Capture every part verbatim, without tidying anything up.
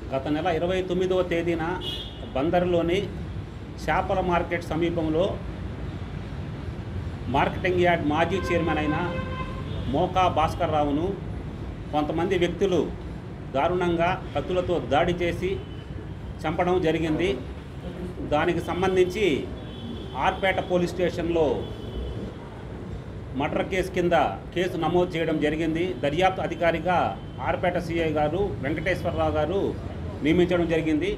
గత నెల ఇరవై తొమ్మిదవ తేదీన బందర్లోని చేపల మార్కెట్ సమీపంలో మార్కెటింగ్ యార్డ్ మాజీ చైర్మన్ అయిన మోకా భాస్కర్ రావును కొంతమంది వ్యక్తులు దారుణంగా కత్తులతో దాడి చేసి చంపడం జరిగింది. దానికి సంబంధించి ఆర్పేట పోలీస్ స్టేషన్లో మర్డర్ కేసు కింద కేసు నమోదు చేయడం జరిగింది. దర్యాప్తు అధికారిగా ఆర్పేట సిఐ గారు వెంకటేశ్వరరావు గారు నియమించడం జరిగింది.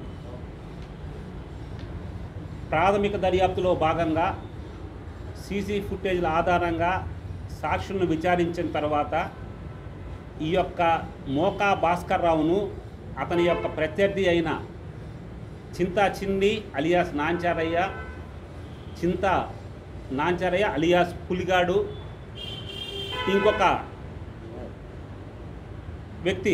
ప్రాథమిక దర్యాప్తులో భాగంగా సీసీ ఫుటేజ్ల ఆధారంగా సాక్షులను విచారించిన తర్వాత ఈ యొక్క మోకా భాస్కర్ రావును అతని యొక్క ప్రత్యర్థి అయిన చింతా చిన్ని అలియాస్ నాంచారయ్య, చింతా నాంచారయ్య అలియాస్ పులిగాడు, ఇంకొక వ్యక్తి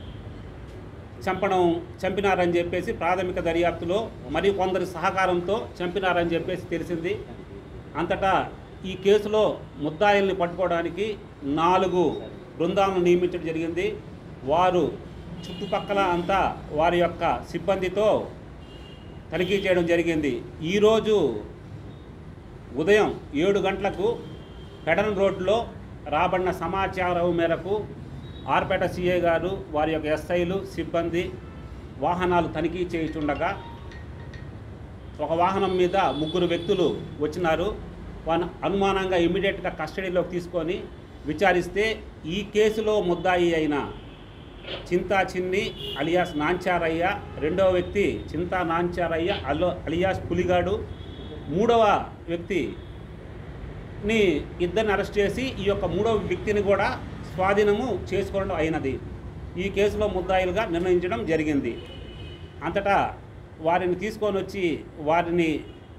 చంపడం చంపినారని చెప్పేసి ప్రాథమిక దర్యాప్తులో మరియు కొందరి సహకారంతో చంపినారని చెప్పేసి తెలిసింది. అంతటా ఈ కేసులో ముద్దాయిల్ని పట్టుకోవడానికి నాలుగు బృందాలను నియమించడం జరిగింది. వారు చుట్టుపక్కల అంతా వారి యొక్క సిబ్బందితో తనిఖీ చేయడం జరిగింది. ఈరోజు ఉదయం ఏడు గంటలకు పెడన్ రోడ్లో రాబడిన సమాచారం మేరకు ఆర్పేట సిఐ గారు వారి యొక్క ఎస్ఐలు సిబ్బంది వాహనాలు తనిఖీ చేయుచుండగా ఒక వాహనం మీద ముగ్గురు వ్యక్తులు వచ్చినారు. వారిని అనుమానంగా ఇమ్మీడియట్గా కస్టడీలోకి తీసుకొని విచారిస్తే ఈ కేసులో ముద్దాయి అయిన చింతా చిన్ని అలియాస్ నాంచారయ్య, రెండవ వ్యక్తి చింతా నాంచారయ్య అలో అలియాస్ పులిగాడు, మూడవ వ్యక్తిని ఇద్దరిని అరెస్ట్ చేసి ఈ యొక్క మూడవ వ్యక్తిని కూడా స్వాధీనము చేసుకోవడం అయినది. ఈ కేసులో ముద్దాయిలుగా నిర్ణయించడం జరిగింది. అంతటా వారిని తీసుకొని వచ్చి వారిని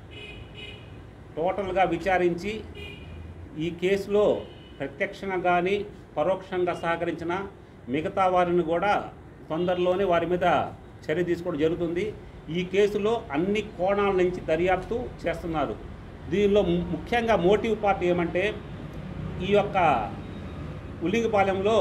టోటల్గా విచారించి ఈ కేసులో ప్రత్యక్షంగా కానీ పరోక్షంగా సహకరించిన మిగతా వారిని కూడా తొందరలోనే వారి మీద చర్య తీసుకోవడం జరుగుతుంది. ఈ కేసులో అన్ని కోణాల నుంచి దర్యాప్తు చేస్తున్నారు. దీనిలో ముఖ్యంగా మోటివ్ పార్ట్ ఏమంటే ఈ యొక్క ఉల్లింగపాలెంలో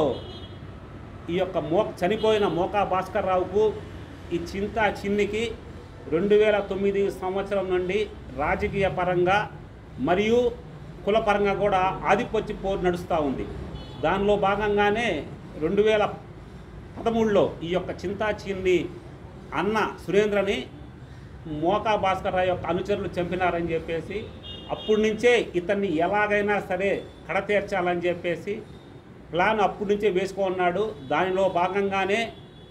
ఈ యొక్క మో చనిపోయిన మోకా భాస్కర్ రావుకు ఈ చింతా చిన్నికి రెండు వేల తొమ్మిది సంవత్సరం నుండి రాజకీయ పరంగా మరియు కులపరంగా కూడా ఆధిపత్య పోరు నడుస్తూ ఉంది. దానిలో భాగంగానే రెండు వేల పదమూడులో ఈ యొక్క చింతా చిన్ని అన్న సురేంద్రని మోకా భాస్కర్ రావు యొక్క అనుచరులు చంపినారని చెప్పేసి అప్పటి నుంచే ఇతన్ని ఎలాగైనా సరే కడతీర్చాలని చెప్పేసి ప్లాన్ అప్పటి నుంచే వేసుకున్నాడు. దానిలో భాగంగానే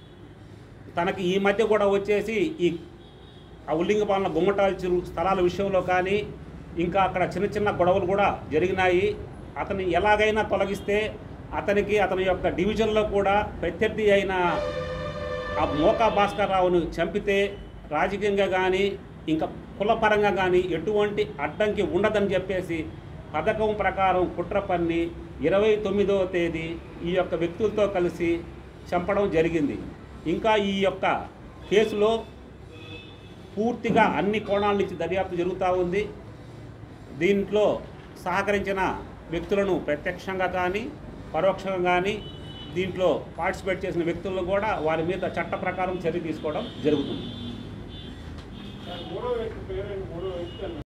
తనకి ఈ మధ్య కూడా వచ్చేసి ఈ ఆ ఉల్లింగపాలెం బొమ్మటాల చెరువు స్థలాల విషయంలో కానీ ఇంకా అక్కడ చిన్న చిన్న గొడవలు కూడా జరిగినాయి. అతన్ని ఎలాగైనా తొలగిస్తే అతనికి అతని యొక్క డివిజన్లో కూడా ప్రత్యర్థి అయిన ఆ మోకా భాస్కర్ రావును చంపితే రాజకీయంగా కానీ ఇంకా కులపరంగా కానీ ఎటువంటి అడ్డంకి ఉండదని చెప్పేసి పథకం ప్రకారం కుట్ర పన్ని ఇరవై తొమ్మిదవ తేదీ ఈ యొక్క వ్యక్తులతో కలిసి చంపడం జరిగింది. ఇంకా ఈ యొక్క కేసులో పూర్తిగా అన్ని కోణాల నుంచి దర్యాప్తు జరుగుతూ ఉంది. దీంట్లో సహకరించిన వ్యక్తులను ప్రత్యక్షంగా కానీ పరోక్షంగా కానీ దీంట్లో పార్టిసిపేట్ చేసిన వ్యక్తులను కూడా వారి మీద చట్ట ప్రకారం చర్య తీసుకోవడం జరుగుతుంది.